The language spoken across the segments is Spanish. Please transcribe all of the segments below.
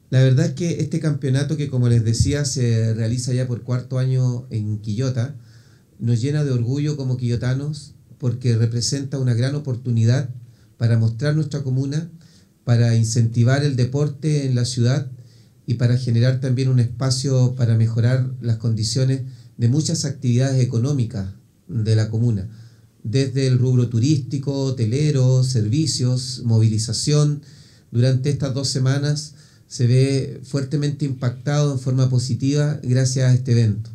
La verdad es que este campeonato que, como les decía, se realiza ya por cuarto año en Quillota, nos llena de orgullo como quillotanos porque representa una gran oportunidad para mostrar nuestra comuna, para incentivar el deporte en la ciudad y para generar también un espacio para mejorar las condiciones de muchas actividades económicas de la comuna, desde el rubro turístico, hotelero, servicios, movilización. Durante estas 2 semanas se ve fuertemente impactado en forma positiva gracias a este evento.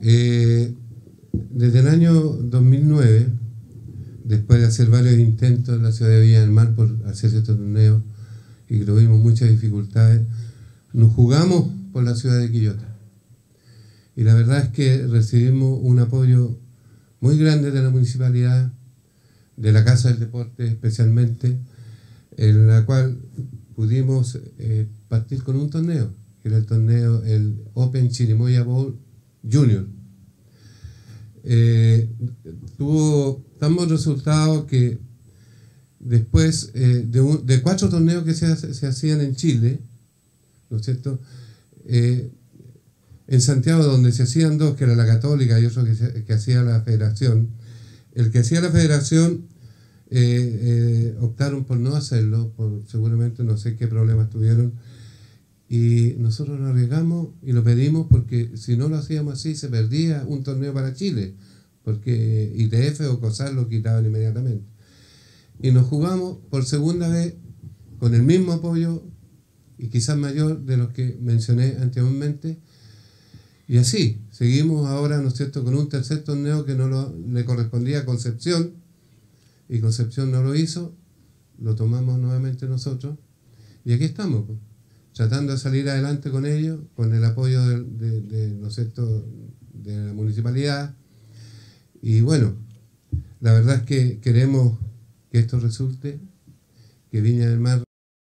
Desde el año 2009, después de hacer varios intentos en la ciudad de Viña del Mar por hacer este torneo y que tuvimos muchas dificultades, nos jugamos por la ciudad de Quillota. Y la verdad es que recibimos un apoyo muy grande de la municipalidad, de la Casa del Deporte especialmente, en la cual pudimos partir con un torneo, que era el Open Chirimoya Bowl Junior. Tuvo tan buen resultado que después de 4 torneos que se hacían en Chile, ¿no es cierto? En Santiago, donde se hacían 2, que era la Católica y otro que hacía la Federación, el que hacía la Federación optaron por no hacerlo, por seguramente no sé qué problemas tuvieron, y nosotros lo arriesgamos y lo pedimos porque si no lo hacíamos así se perdía un torneo para Chile, porque ITF o COSAR lo quitaban inmediatamente. Y nos jugamos por segunda vez con el mismo apoyo y quizás mayor de los que mencioné anteriormente. Y así, seguimos ahora, ¿no es cierto?, con un tercer torneo que no le correspondía a Concepción, y Concepción no lo hizo, lo tomamos nuevamente nosotros, y aquí estamos, pues, tratando de salir adelante con ellos, con el apoyo ¿no es cierto?, de la municipalidad. Y bueno, la verdad es que queremos que esto resulte, que Viña del Mar